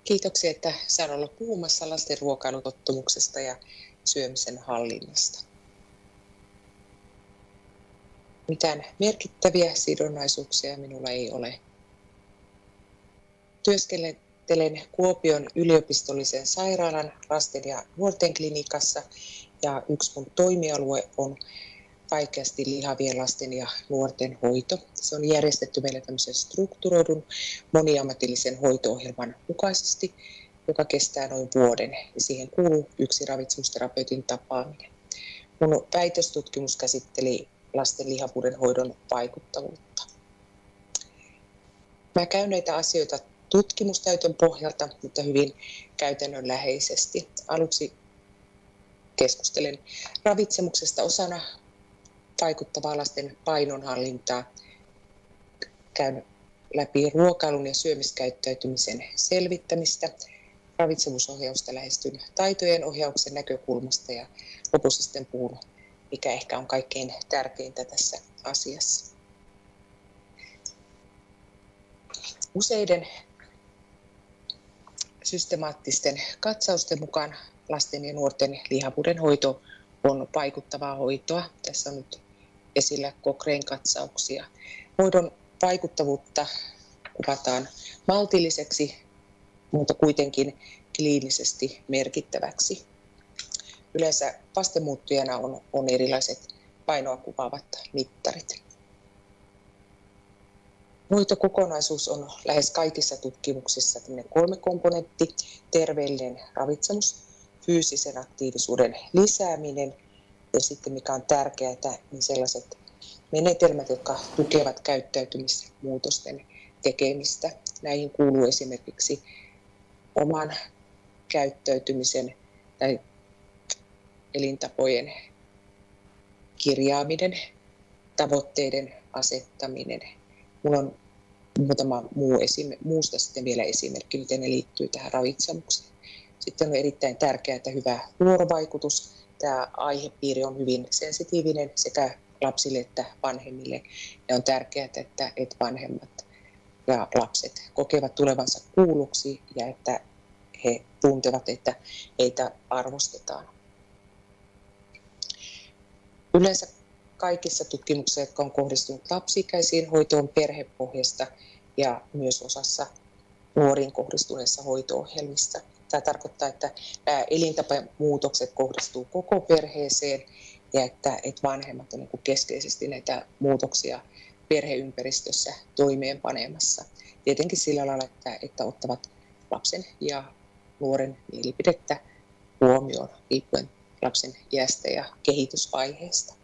Kiitoksia, että saan olla puhumassa lasten ruokailutottumuksesta ja syömisen hallinnasta. Mitään merkittäviä sidonnaisuuksia minulla ei ole. Työskentelen Kuopion yliopistollisen sairaalan lasten ja nuorten klinikassa ja yksi mun toimialue on vaikeasti lihavien lasten ja nuorten hoito. Se on järjestetty meillä tämmöisen strukturoidun moniammatillisen hoito-ohjelman mukaisesti, joka kestää noin vuoden ja siihen kuuluu yksi ravitsemusterapeutin tapaaminen. Mun väitöstutkimus käsitteli lasten lihavuuden hoidon vaikuttavuutta. Mä käyn näitä asioita tutkimusnäytön pohjalta, mutta hyvin käytännönläheisesti. Aluksi keskustelen ravitsemuksesta osana vaikuttavaa lasten painonhallintaa. Käyn läpi ruokailun ja syömiskäyttäytymisen selvittämistä, ravitsemusohjausta lähestyn taitojen ohjauksen näkökulmasta ja lopussa sitten puhun, mikä ehkä on kaikkein tärkeintä tässä asiassa. Useiden systemaattisten katsausten mukaan lasten ja nuorten lihavuuden hoito on vaikuttavaa hoitoa. Tässä on nyt esillä Cochrane katsauksia. Hoidon vaikuttavuutta kuvataan maltilliseksi, mutta kuitenkin kliinisesti merkittäväksi. Yleensä vastemuuttujana on erilaiset painoa kuvaavat mittarit. Hoitokokonaisuus on lähes kaikissa tutkimuksissa kolmikomponentti: terveellinen ravitsemus, fyysisen aktiivisuuden lisääminen ja sitten mikä on tärkeää, niin sellaiset menetelmät, jotka tukevat käyttäytymismuutosten tekemistä. Näihin kuuluu esimerkiksi oman käyttäytymisen tai elintapojen kirjaaminen, tavoitteiden asettaminen. Minulla on muutama muusta sitten vielä esimerkki, miten ne liittyy tähän ravitsemukseen. Sitten on erittäin tärkeää, että hyvä vuorovaikutus. Tämä aihepiiri on hyvin sensitiivinen sekä lapsille että vanhemmille. Ja on tärkeää, että vanhemmat ja lapset kokevat tulevansa kuulluksi ja että he tuntevat, että heitä arvostetaan. Yleensä kaikissa tutkimuksissa, jotka on kohdistunut lapsi-ikäisiin, hoito on perhepohjasta ja myös osassa nuoriin kohdistuneissa hoito-ohjelmissa. Tämä tarkoittaa, että nämä elintapamuutokset kohdistuu koko perheeseen ja että vanhemmat on keskeisesti näitä muutoksia perheympäristössä toimeenpanemassa. Tietenkin sillä lailla, että ottavat lapsen ja nuoren mielipidettä huomioon riippuen lapsen iästä ja kehitysvaiheesta.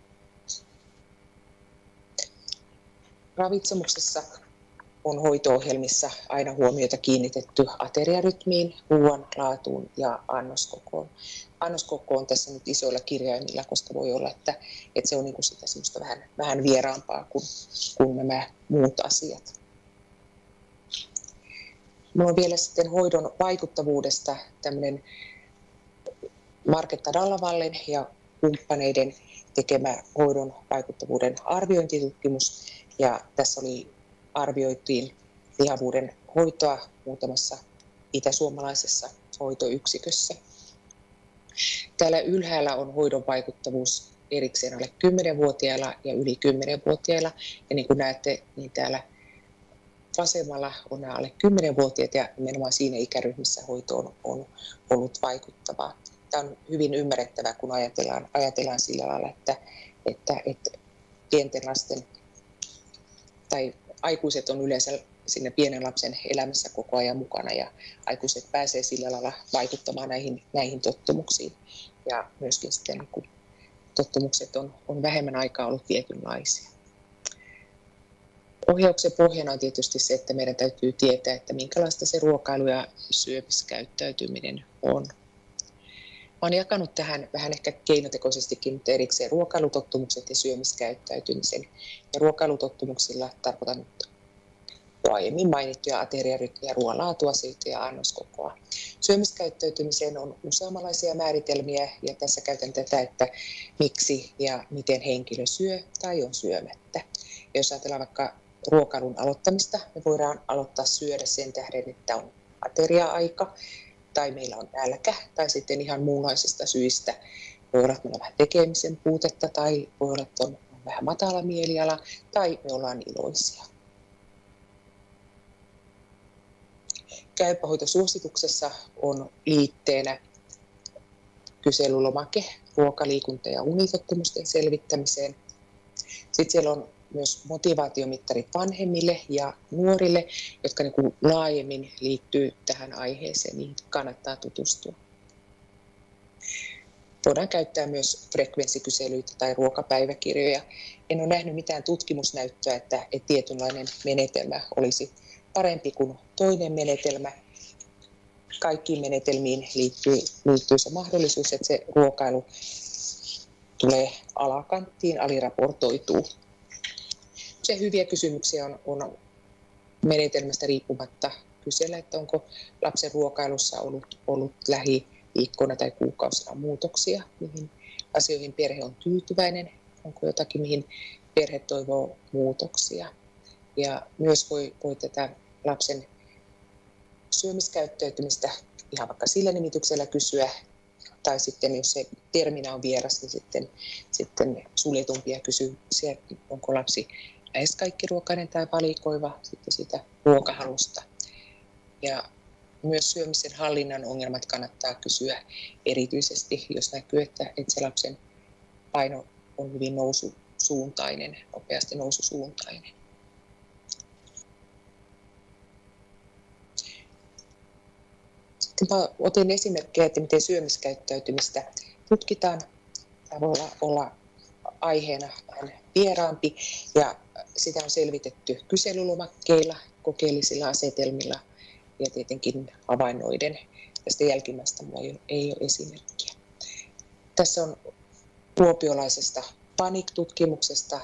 Ravitsemuksessa on hoito-ohjelmissa aina huomiota kiinnitetty ateriarytmiin, ruoan laatuun ja annoskokoon. Annoskoko on tässä nyt isoilla kirjaimilla, koska voi olla, että se on sitä semmoista vähän vieraampaa kuin nämä muut asiat. Minulla on vielä sitten hoidon vaikuttavuudesta tämmöinen Marketta Dallavallen ja kumppaneiden tekemä hoidon vaikuttavuuden arviointitutkimus. Ja tässä arvioitiin lihavuuden hoitoa muutamassa itäsuomalaisessa hoitoyksikössä. Täällä ylhäällä on hoidon vaikuttavuus erikseen alle 10-vuotiailla ja yli 10-vuotiailla. Ja niin kuin näette, niin täällä vasemmalla on nämä alle 10-vuotiaat ja nimenomaan siinä ikäryhmissä hoito on ollut vaikuttavaa. Tämä on hyvin ymmärrettävää, kun ajatellaan sillä lailla, että pienten lasten tai aikuiset on yleensä siinä pienen lapsen elämässä koko ajan mukana ja aikuiset pääsee sillä lailla vaikuttamaan näihin tottumuksiin. Ja myöskin sitten kun tottumukset on vähemmän aikaa ollut tietynlaisia. Ohjauksen pohjana on tietysti se, että meidän täytyy tietää, että minkälaista se ruokailu ja syömiskäyttäytyminen on. Olen jakanut tähän vähän ehkä keinotekoisestikin, mutta erikseen ruokailutottumukset ja syömiskäyttäytymisen. Ja ruokailutottumuksilla tarkoitan nyt jo aiemmin mainittuja ateriarytmiä, ruoan laatuasioita ja annoskokoa. Syömiskäyttäytymiseen on useammanlaisia määritelmiä ja tässä käytän tätä, että miksi ja miten henkilö syö tai on syömättä. Ja jos ajatellaan vaikka ruokailun aloittamista, me voidaan aloittaa syödä sen tähden, että on ateria-aika, tai meillä on nälkä, tai sitten ihan muunlaisista syistä. Voi olla, että meillä on vähän tekemisen puutetta, tai voi olla, että on vähän matala mieliala, tai me ollaan iloisia. Käypähoitosuosituksessa on liitteenä kyselylomake ruoka-, liikunta- ja unitottumusten selvittämiseen. Sitten siellä on myös motivaatiomittarit vanhemmille ja nuorille, jotka niin kuin laajemmin liittyy tähän aiheeseen, niin kannattaa tutustua. Voidaan käyttää myös frekvenssikyselyitä tai ruokapäiväkirjoja. En ole nähnyt mitään tutkimusnäyttöä, että tietynlainen menetelmä olisi parempi kuin toinen menetelmä. Kaikkiin menetelmiin liittyy se mahdollisuus, että se ruokailu tulee alakanttiin, aliraportoituu. Se hyviä kysymyksiä on menetelmästä riippumatta kysellä, että onko lapsen ruokailussa ollut lähiviikkoina tai kuukausina muutoksia, mihin asioihin perhe on tyytyväinen, onko jotakin, mihin perhe toivoo muutoksia. Ja myös voi tätä lapsen syömiskäyttäytymistä ihan vaikka sillä nimityksellä kysyä, tai sitten jos se terminä on vieras, niin sitten suljetumpia kysymyksiä, onko lapsi lähes kaikki ruokainen tai valikoiva sitten siitä ruokahalusta. Ja myös syömisen hallinnan ongelmat kannattaa kysyä erityisesti, jos näkyy, että se lapsen paino on hyvin noususuuntainen, nopeasti noususuuntainen. Sitten otin esimerkkejä, että miten syömiskäyttäytymistä tutkitaan. Tämä voi olla aiheena vieraampi ja sitä on selvitetty kyselylomakkeilla, kokeellisilla asetelmilla ja tietenkin havainnoiden. Tästä jälkimmäistä minulla ei ole esimerkkiä. Tässä on kuopiolaisesta PANIC-tutkimuksesta,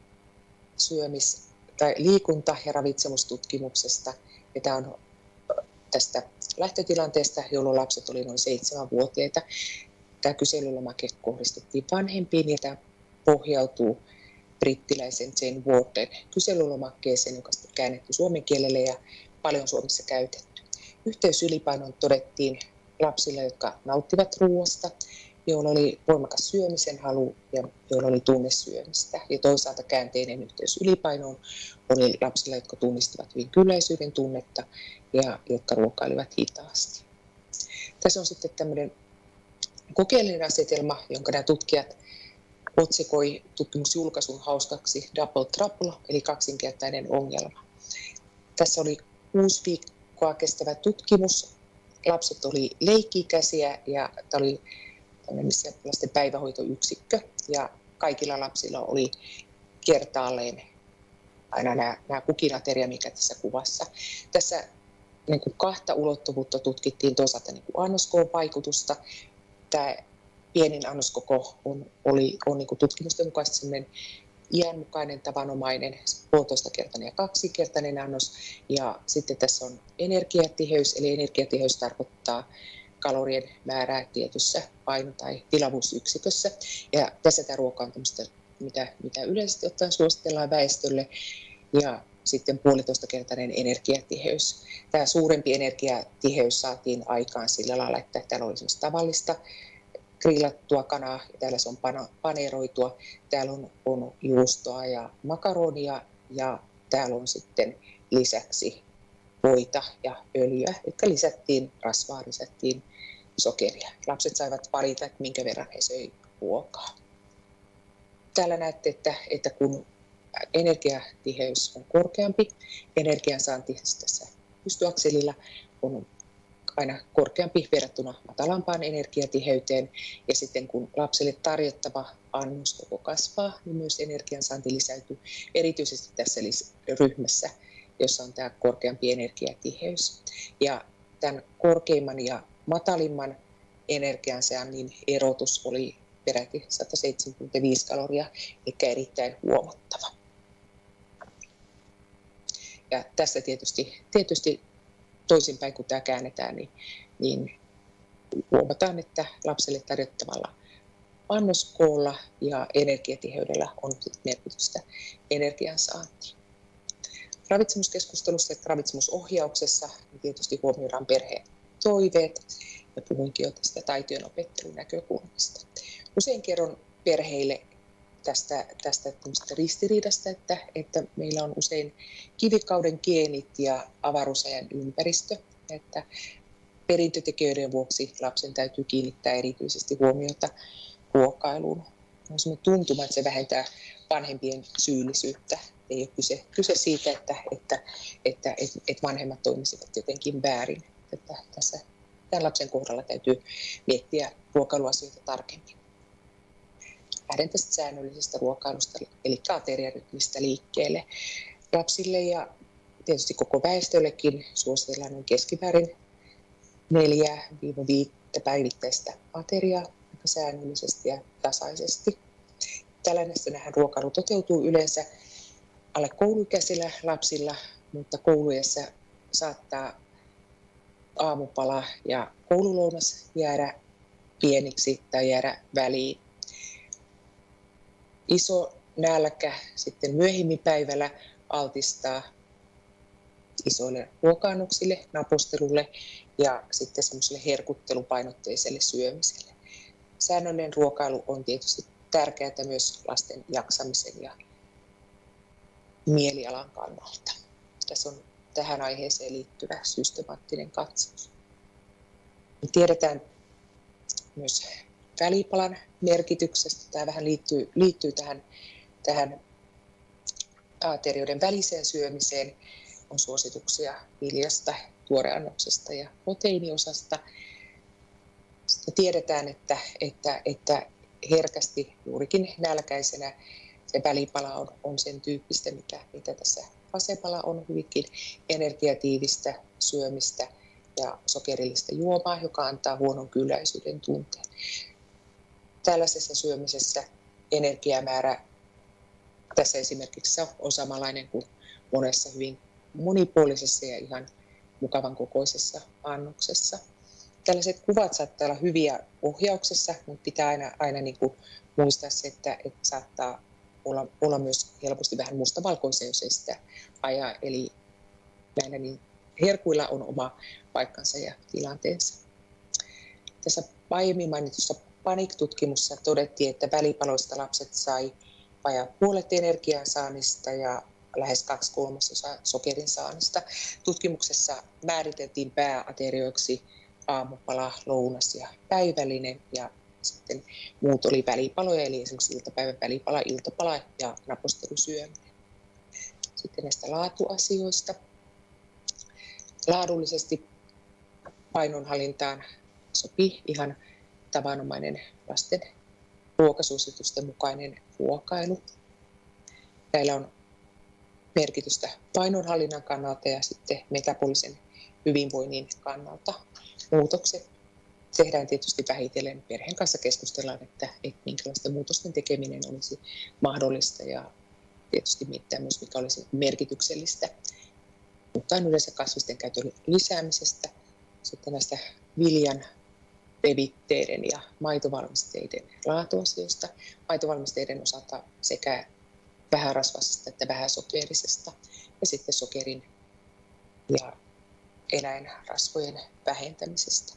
tai liikunta- ja ravitsemustutkimuksesta. Ja tämä on tästä lähtötilanteesta, jolloin lapset oli noin 7-vuotiaita. Tämä kyselylomake kohdistettiin vanhempiin ja tämä pohjautuu brittiläisen Jane Warden kyselylomakkeeseen, joka on käännetty suomen kielelle ja paljon Suomessa käytetty. Yhteysylipainon todettiin lapsille, jotka nauttivat ruoasta, joilla oli voimakas syömisen halu ja joilla oli tunnesyömistä. Ja toisaalta käänteinen yhteys ylipainoon oli lapsilla, jotka tunnistivat hyvin kylläisyyden tunnetta ja jotka ruokailivat hitaasti. Tässä on sitten tämmöinen kokeellinen asetelma, jonka nämä tutkijat otsikoi tutkimusjulkaisun hauskaksi Double Trouble, eli kaksinkertainen ongelma. Tässä oli 6 viikkoa kestävä tutkimus. Lapset oli leikki-ikäisiä ja tämä oli lasten päivähoitoyksikkö ja kaikilla lapsilla oli kertaalleen aina nämä kukinateria, mikä tässä kuvassa. Tässä niin kuin 2 ulottuvuutta tutkittiin, toisaalta niin kuin annoskoon vaikutusta. Tämä pienin annoskoko on niin kuin tutkimusten mukaisesti sellainen iänmukainen, tavanomainen, 1,5-kertainen ja 2-kertainen annos. Ja sitten tässä on energiatiheys, eli energiatiheys tarkoittaa kalorien määrää tietyssä paino- tai tilavuusyksikössä. Ja tässä tämä ruoka on tämmöistä, mitä yleisesti ottaen suositellaan väestölle. Ja sitten 1,5-kertainen energiatiheys. Tämä suurempi energiatiheys saatiin aikaan sillä lailla, että täällä oli semmoista tavallista grillattua kanaa, ja täällä se on paneroitua. Täällä on juustoa ja makaronia, ja täällä on sitten lisäksi voita ja öljyä, jotka rasvaa lisättiin sokeria. Lapset saivat valita, että minkä verran he söi ruokaa. Täällä näette, että kun energiatiheys on korkeampi, energiansaanti tässä pystyakselilla on aina korkeampi verrattuna matalampaan energiatiheyteen. Ja sitten kun lapselle tarjottava annoskoko kasvaa, niin myös energiansaanti lisäytyy erityisesti tässä ryhmässä, jossa on tämä korkeampi energiatiheys. Ja tämän korkeimman ja matalimman energiansaannin erotus oli peräti 175 kaloria, eli erittäin huomattava. Ja tässä tietysti toisinpäin, kun tämä käännetään, niin huomataan, että lapselle tarjottavalla annoskoolla ja energiatiheydellä on merkitystä energiansaantiin. ravitsemuskeskustelussa että ravitsemusohjauksessa niin tietysti huomioidaan perheen toiveet ja puhuinkin jo tästä taitojen opettelun näkökulmasta. Usein kerron perheille tästä ristiriidasta, että meillä on usein kivikauden geenit ja avaruusajan ympäristö, että perintötekijöiden vuoksi lapsen täytyy kiinnittää erityisesti huomiota ruokailuun. On sellainen tuntuma, että se vähentää vanhempien syyllisyyttä. Ei ole kyse siitä, että vanhemmat toimisivat jotenkin väärin. Että tämän lapsen kohdalla täytyy miettiä ruokailuasioita tarkemmin. Lähden tästä säännöllisestä ruokailusta, eli ateriarytmistä liikkeelle. Lapsille ja tietysti koko väestöllekin suositellaan noin keskimäärin 4-5 päivittäistä ateriaa säännöllisesti ja tasaisesti. Tällainen ruokailu toteutuu yleensä alle kouluikäisillä lapsilla, mutta kouluiässä saattaa aamupala ja koululounas jäädä pieniksi tai jäädä väliin. Iso nälkä sitten myöhemmin päivällä altistaa isoille ruoka-annoksille, napostelulle ja sitten semmoiselle herkuttelupainotteiselle syömiselle. Säännöllinen ruokailu on tietysti tärkeää myös lasten jaksamisen ja mielialan kannalta. Tässä on tähän aiheeseen liittyvä systemaattinen katsaus. Me tiedetään myös välipalan merkityksestä. Tämä vähän liittyy tähän aterioiden väliseen syömiseen. On suosituksia viljasta, tuoreannoksesta ja proteiiniosasta. Sitten tiedetään, että herkästi juurikin nälkäisenä se välipala on sen tyyppistä, mitä tässä vasempalla on, hyvinkin energiatiivistä syömistä ja sokerillista juomaa, joka antaa huonon kylläisyyden tunteen. Tällaisessa syömisessä energiamäärä tässä esimerkiksi on samanlainen kuin monessa hyvin monipuolisessa ja ihan mukavan kokoisessa annoksessa. Tällaiset kuvat saattaa olla hyviä ohjauksessa, mutta pitää aina niin kuin muistaa se, että saattaa olla myös helposti vähän mustavalkoisia, jos ei sitä ajaa. Eli näillä niin herkuilla on oma paikkansa ja tilanteensa. Tässä aiemmin mainitussa PANIC-tutkimuksessa todettiin, että välipaloista lapset sai vajaa puolet energian saannista ja lähes 2/3 sokerin saannista. Tutkimuksessa määriteltiin pääaterioiksi aamupala, lounas ja päivällinen ja sitten muut oli välipaloja, eli esimerkiksi iltapäivän välipala, iltapala ja napostelusyöminen. Sitten näistä laatuasioista. Laadullisesti painonhallintaan sopii ihan tavanomainen lasten ruokasuositusten mukainen ruokailu. Näillä on merkitystä painonhallinnan kannalta ja sitten metabolisen hyvinvoinnin kannalta. Muutokset tehdään tietysti vähitellen. Perheen kanssa keskustellaan, että minkälaisten muutosten tekeminen olisi mahdollista ja tietysti mietitään myös, mikä olisi merkityksellistä. Puhutaan yleensä kasvisten käytön lisäämisestä, sitten näistä viljan, levitteiden ja maitovalmisteiden laatuasioista. Maitovalmisteiden osalta sekä vähärasvaisesta että vähäsokerisesta ja sitten sokerin ja eläinrasvojen vähentämisestä.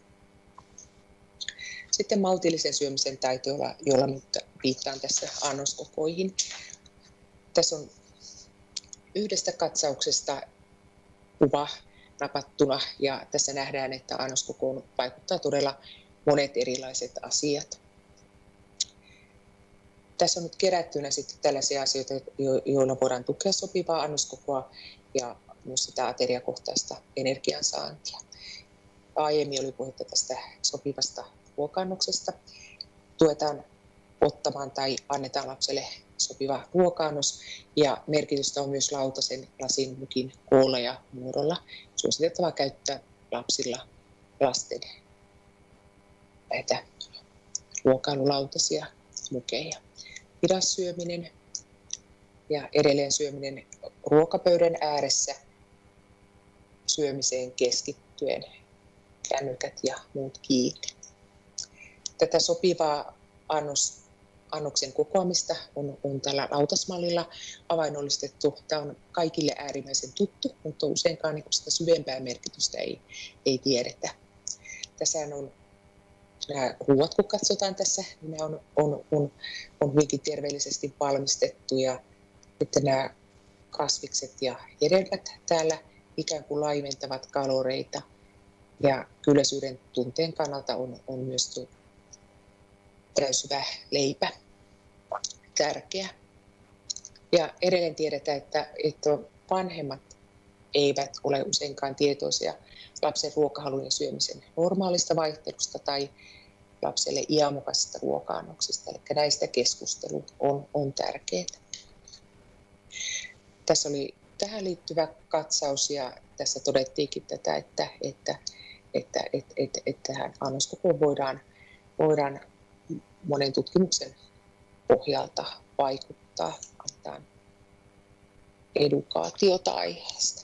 Sitten maltillisen syömisen taito, jolla nyt viittaan tässä annoskokoihin. Tässä on yhdestä katsauksesta kuva napattuna ja tässä nähdään, että annoskokoon vaikuttaa todella monet erilaiset asiat. Tässä on nyt kerättynä sitten tällaisia asioita, joilla voidaan tukea sopivaa annoskokoa ja myös sitä ateriakohtaista energiansaantia. Aiemmin oli puhetta tästä sopivasta ruoka-annoksesta. Tuetaan ottamaan tai annetaan lapselle sopiva ruoka-annos ja merkitystä on myös lautasen, lasin, mukin, koolla ja muodolla. Suositeltavaa käyttää lapsilla lasten näitä ruokailulautasia, mukeja. Hidas syöminen ja edelleen syöminen ruokapöydän ääressä syömiseen keskittyen, kännykät ja muut kiinni. Tätä sopivaa annoksen kokoamista on tällä lautasmallilla havainnollistettu. Tämä on kaikille äärimmäisen tuttu, mutta useinkaan niin sitä syvempää merkitystä ei tiedetä. Tässä on nämä ruoat, kun katsotaan tässä, niin ne on hyvinkin terveellisesti valmistettu ja että nämä kasvikset ja hedelmät täällä ikään kuin laimentavat kaloreita ja kylläisyyden tunteen kannalta on myös tuo täysyvä leipä tärkeä. Ja edelleen tiedetään, että vanhemmat eivät ole useinkaan tietoisia lapsen ruokahalun ja syömisen normaalista vaihtelusta tai lapselle iänmukaisesta ruoka-annoksista. Eli näistä keskustelu on tärkeää. Tässä oli tähän liittyvä katsaus ja tässä todettiinkin tätä, että tähän annoskokoon voidaan monen tutkimuksen pohjalta vaikuttaa, annetaan edukaatiota aiheesta.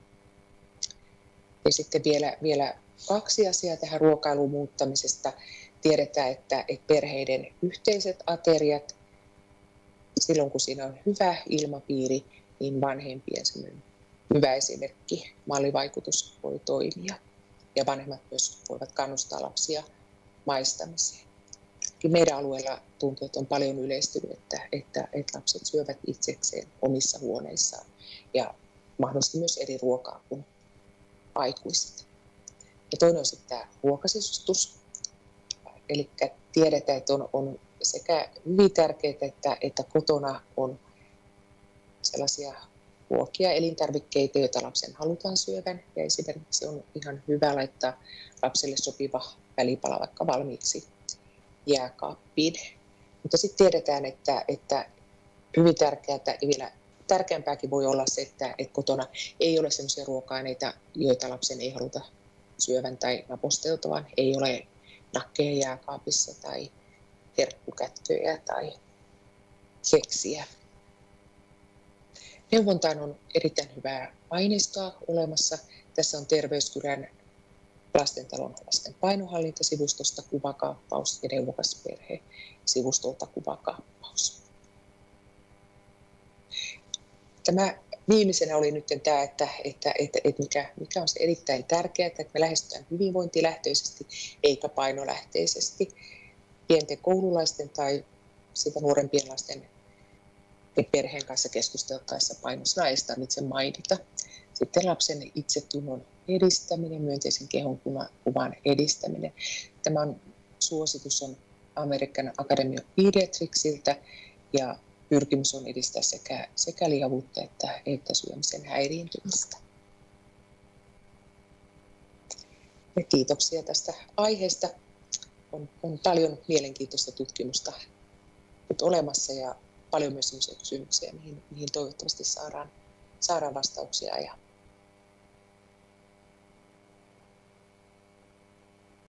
Ja sitten vielä 2 asiaa tähän ruokailun muuttamisesta. Tiedetään, että perheiden yhteiset ateriat, silloin kun siinä on hyvä ilmapiiri, niin vanhempien hyvä esimerkki, mallivaikutus voi toimia. Ja vanhemmat myös voivat kannustaa lapsia maistamiseen. Meidän alueella tuntuu, että on paljon yleistynyt, että lapset syövät itsekseen omissa huoneissaan ja mahdollisesti myös eri ruokaa kuin aikuiset. Ja toinen on sitten tämä ruokasisustus. Eli tiedetään, että on sekä hyvin tärkeää, että kotona on sellaisia ruokia, elintarvikkeita, joita lapsen halutaan syövän. Ja esimerkiksi on ihan hyvä laittaa lapselle sopiva välipala vaikka valmiiksi jääkaappiin. Mutta sitten tiedetään, että hyvin tärkeää ja vielä tärkeämpääkin voi olla se, että kotona ei ole sellaisia ruoka-aineita, joita lapsen ei haluta syövän tai naposteltavan. Ei ole nakkeja jääkaapissa tai herkkukätköjä tai keksiä. Neuvontaan on erittäin hyvää aineistoa olemassa. Tässä on Terveyskylän lastentalon lasten painohallintasivustosta kuvakaappaus ja neuvokas perhe sivustolta kuvakaappaus. Tämä viimeisenä oli nyt tämä, että mikä on se erittäin tärkeää, että me lähestytään hyvinvointilähtöisesti eikä painolähteisesti. Pienten koululaisten tai sitä nuorempien lasten ja perheen kanssa keskusteltaessa painosana ei tarvitse mainita. Sitten lapsen itsetunnon edistäminen, myönteisen kehonkuvan edistäminen. Tämä suositus on American Academy of Pediatricsiltä ja pyrkimys on edistää sekä lihavuutta että syömisen häiriintymistä. Ja kiitoksia tästä aiheesta. On paljon mielenkiintoista tutkimusta nyt olemassa ja paljon myös sellaisia kysymyksiä, mihin toivottavasti saadaan vastauksia ja